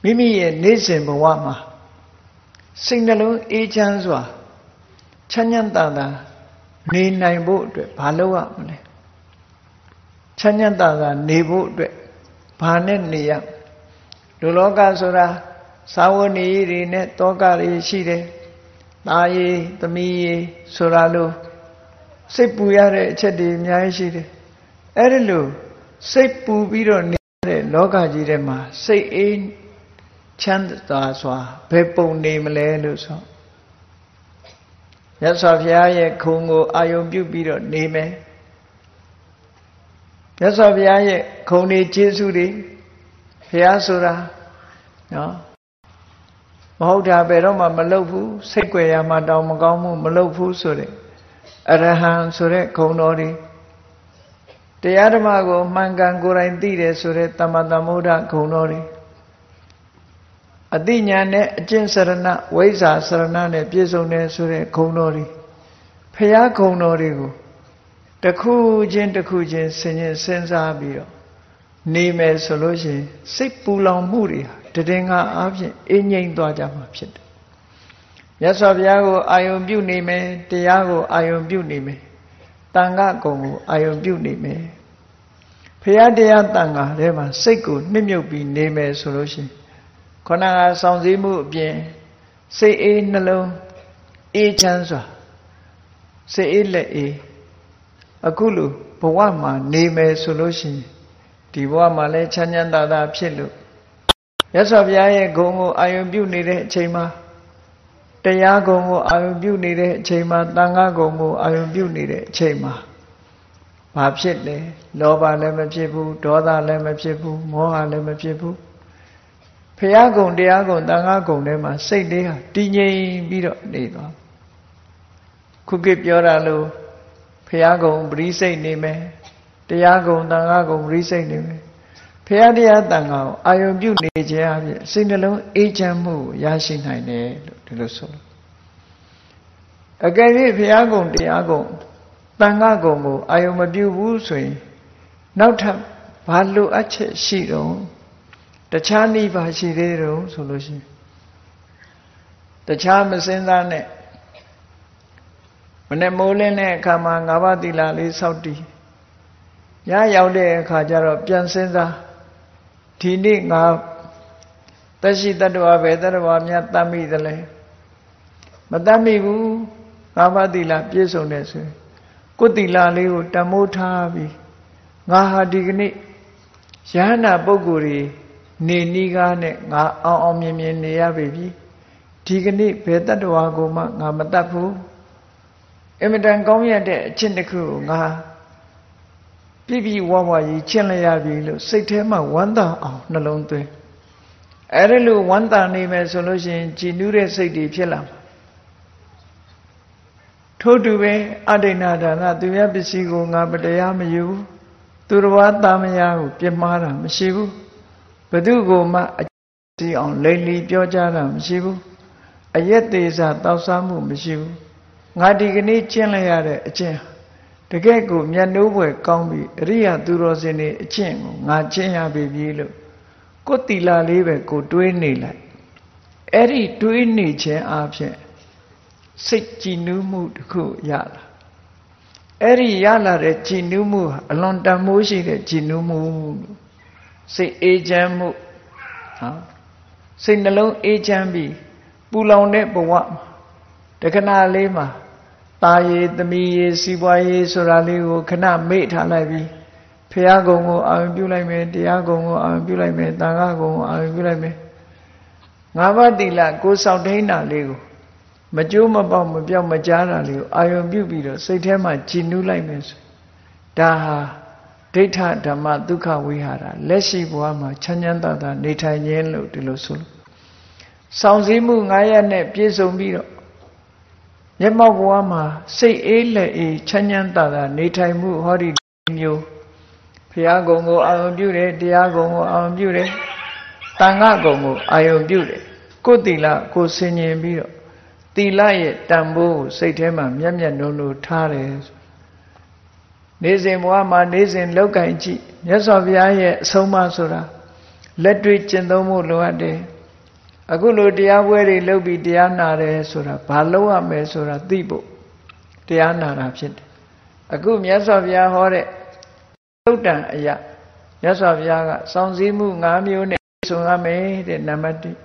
မိမိရဲ့နေ့စဉ်ဘဝမှာစိတ်နှလုံးအေးချမ်းစွာချမ်းချမ်းသာသာနေနိုင်ဖို့အတွက်ဘာလုပ်ရမလဲချမ်းချမ်းသာသာနေဖို့အတွက်ဘာနဲ့နေရလူလောကဆိုတာသာဝနေတွေနဲ့တောကတွေရှိတယ်သားရည်သမီးရည်ဆိုတာလို့စိတ်ပူရတဲ့အချက်တွေအများကြီးရှိတယ်အဲ့ဒီလိုစိတ်ပူပြီးတော့နေတဲ့လောကကြီးထဲမှာစိတ်အေးချမ်းသာစွာဘယ်ပုံနေမလဲလို့ဆိုမြတ်စွာဘုရားရဲ့ခုံကိုအာယုံပြုပြီးတော့နေမယ်မြတ်စွာဘုရားရဲ့ခုံတွေကျေးဇူးတွေဘုရားဆိုတာနော်မဟုတ်တာဘယ်တော့မှမလုပ်ဘူးစိတ်ကြွယ်ရမှတောင်မကောင်းဘူးမလုပ်ဘူးဆိုတဲ့အရဟံဆိုတဲ့ခုံတော်တွေတရားဓမ္မကိုမှန်ကန်ကိုယ်တိုင်သိတယ်ဆိုတဲ့သမ္မာသမ္ဗုဒ္ဓခုံတော်တွေအတိညာနဲ့အကျင့်စရဏဝိဇ္ဇာစရဏနဲ့ပြည့်စုံတယ်ဆိုတဲ့ခုံတော်တွေဖရာခုံတော်တွေကိုတစ်ခုချင်းတစ်ခုချင်းစဉ်းစားပြီးတော့နေမယ်ဆိုလို့ရှိရင်စိတ်ပူလောင်မှုတွေဟာတည်ငါအားဖြင့်အေးငြိမ်သွားကြမှာဖြစ်တယ်မြတ်စွာဘုရားကိုအာယုံပြုနေမယ်တရားကိုအာယုံပြုနေမယ်တန်ခါကုံကိုအာယုံပြုနေမယ်ဖရာတရားတန်ခါထဲမှာစိတ်ကိုနှစ်မြုပ်ပြီးနေမယ်ဆိုလို့ရှိရင်ခန္ဓာကစောင့်စည်းမှုအပြင်စိတ်အေးနှလုံးအေးချမ်းစွာစိတ်အေးလက်အေးအခုလိုဘဝမှာနေမယ်ဆိုလို့ရှိရင်ဒီဘဝမှာလည်းချမ်းချမ်းသာသာဖြစ်လို့မြတ်စွာဘုရားရဲ့ဂုဏ်ကိုအာရုံပြုနေတဲ့အချိန်မှာတရားဂုဏ်ကိုအာရုံပြုနေတဲ့အချိန်မှာသံဃာဂုဏ်ကိုအာရုံပြုနေတဲ့အချိန်မှာဘာဖြစ်လဲလောဘလည်းမဖြစ်ဘူးဒေါသလည်းမဖြစ်ဘူးမောဟလည်းမဖြစ်ဘူးဖရာဂုဏ်တရားဂုဏ်သံဃာဂုဏ်ထဲမှာစိတ်လေးဟာတည်ငြိမ်ပြီးတော့နေသွားခုခေတ်ပြောတာလို့ဖရာဂုဏ်ပရိစိတ်နေမယ်တရားဂုဏ်သံဃာဂုဏ်ပရိစိတ်နေမယ်ဖရာတရားသံဃာကိုအာယုံပြုနေခြင်းအပြင်စိတ်နှလုံးအေးချမ်းမှုကိုရရှိနိုင်တယ်လို့ဒီလိုဆိုလို့အကယ်၍ဖရာဂုဏ်တရားဂုဏ်သံဃာဂုဏ်ကိုအာယုံမပြုဘူးဆိုရင်နောက်ထပ်ဘာလိုအပ်ချက်ရှိတော့တခြားနည်းပါရှိသေးတော့ဆိုလို့ရှိရင်တခြားမစင်စားနဲ့မနေ့မိုးလင်းတဲ့အခါမှာ၅ပါးသီလလေးစောင့်တည်ညရောက်တဲ့အခါကျတော့ပြန်စင်စားဒီနေ့ငါသက်ရှိတ attva ပဲတ attva များတတ်မိသလဲမတတ်မိဘူး၅ပါးသီလပြည့်စုံတယ်ဆိုရင်ကိုယ်သီလလေးကိုတမိုးထားပြီးငါဟာဒီကနေ့ယဟနာပုဂ္ဂိုလ်တွေနေနီးကားနဲ့ငါအောင်မြင်နေရပြီဒီကနေ့ဘယ်တ attva ကိုမှငါမတတ်ဘူးအင်မတန်ကောင်းရတဲ့အချင်းတစ်ခုကိုငါပြည့်ပြည့်ဝဝကြီးကျင့်လိုက်ရပြီလို့စိတ်ထဲမှာဝမ်းသာအောင်နှလုံးသွင်းအဲ့ဒါလို့ဝမ်းသာနေမယ်ဆိုလို့ရှိရင်ကြည်နူးတဲ့စိတ်တွေဖြစ်လာမှာထို့တူပဲအဒိဏဒါနသူများပစ္စည်းကိုငါမတရားမယူသူတော်ဘာသာမယာကိုပြမှားတာမရှိဘူးဘသူကိုမှအစီအောင်လိမ့်လီပြောကြတာမရှိဘူးအယက်သေးစားတောက်စားမှုမရှိဘူးငါဒီကနေ့ကျင့်လိုက်ရတဲ့အကျင့်တကယ့်ကိုမျက်နှိုးဖွယ်ကောင်းပြီအရိယာသူတော်စင်တွေအကျင့်ကိုငါကျင့်ရပြီလို့ကိုယ်တီလာလေးပဲကိုတွေးနေလိုက်အဲ့ဒီတွေးနေခြင်းအပြင်စိတ်ကြည်နူးမှုတစ်ခုရလာအဲ့ဒီရလာတဲ့ကြည်နူးမှုအလွန်တန်မိုးရှိတဲ့ကြည်နူးမှုစိတ်အေးချမ်းမှုစိတ်နှလုံးအေးချမ်းပြီးပူလောင်တဲ့ဘဝတခဏလေးမှာตาရည်သမီးရည်စီးပွားရေးဆိုတာလေးကိုခဏမေ့ထားလိုက်ပြီးဖရာဂုံကိုအာရုံပြုလိုက်မယ်တရားဂုံကိုအာရုံပြုလိုက်မယ်သံဃာဂုံကိုအာရုံပြုလိုက်မယ်ငါးပါးသီလကိုစောင့်ထိန်တာလေးကိုမကြိုးမပေါက်မပြောက်မကြားတာလေးကိုအာရုံပြုပြီးတော့စိတ်ထဲမှာကြည်နူးလိုက်မယ်ဆိုဒါဟာဒိဋ္ဌဓမ္မဒုက္ခဝိဟာရလက်ရှိဘဝမှာချမ်းချမ်းသာသာနေထိုင်ခြင်းလို့ဒီလိုဆိုလို့စောင့်စည်းမှု9ရပ်နဲ့ပြည့်စုံပြီးတော့မျက်မှောက်ဘဝမှာစိတ်အေးလက်အေးချမ်းချမ်းသာသာနေထိုင်မှုဟောဒီမျိုးဘုရားကုံကိုအာရုံပြုတယ်တရားကုံကိုအာရုံပြုတယ်သံဃာကုံကိုအာရုံပြုတယ်ကိုယ်သီလကိုဆင်ញင်ပြီးတော့သီလရဲ့တန်ဖိုးကိုစိတ်ထဲမှာမျက်မျက်နှုံနှုံထားတယ်နေစဉ်ဘဝမှာနေစဉ်လောက်ကင်ကြည့်မြတ်စွာဘုရားရဲ့အဆုံးအမဆိုတာလက်တွေ့ကျင့်သုံးဖို့လိုအပ်တယ်အခုလိုတရားပွဲတွေလုပ်ပြီးတရားနာတယ်ဆိုတာဘာလို့ရမယ်ဆိုတာသိဖို့တရားနာတာဖြစ်တယ်အခုမြတ်စွာဘုရားဟောတဲ့သုတ်တံအရာမြတ်စွာဘုရားကစောင့်စည်းမှု၅မျိုးနဲ့ဆိုရမယ်တဲ့နံပါတ်1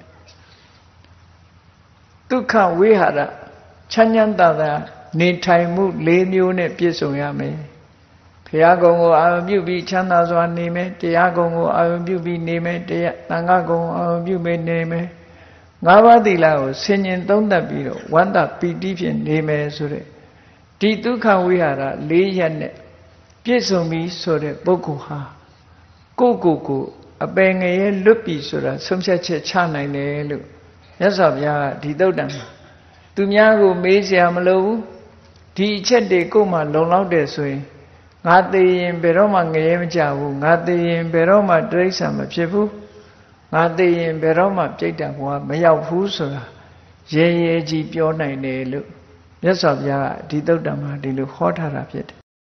ဒုက္ခဝိဟာရချမ်းချမ်းသာသာနေထိုင်မှု၄မျိုးနဲ့ပြည့်စုံရမယ်ဘုရားကုံကိုအာရုံပြုပြီးချမ်းသာစွာနေမယ်တရားကုံကိုအာရုံပြုပြီးနေမယ်တရားသံဃာကုံအာရုံပြုပြီးနေမယ်၅ပါးသီလကိုဆင်ញင်သုံးသပ်ပြီးတော့ဝန္တပီတိဖြင့်နေမယ်ဆိုတဲ့ဒီဒုက္ခဝိဟာရ၄ရပ်နဲ့ပြည့်စုံပြီဆိုတဲ့ပုဂ္ဂိုလ်ဟာကိုအပင်ငရဲလွတ်ပြီဆိုတာဆုံးဖြတ်ချက်ချနိုင်တယ်လို့မြတ်စွာဘုရားကဒီသုတ်တံမှာသူများကိုမေးစရာမလိုဘူးဒီအချက်တွေကိုယ်မှလုံလောက်တယ်ဆိုရင်ငါသိရင်ဘယ်တော့မှငရဲမကြဘူးငါသိရင်ဘယ်တော့မှတိရစ္ဆာန်မဖြစ်ဘူးငါသိရင်ဘယ်တော့မှပြိတ္တာဘဝမရောက်ဘူးဆိုတာရဲရဲကြီးပြောနိုင်တယ်လို့မြတ်စွာဘုရားကဒီသုတ်တံမှာဒီလိုဟောထားတာဖြစ်တယ်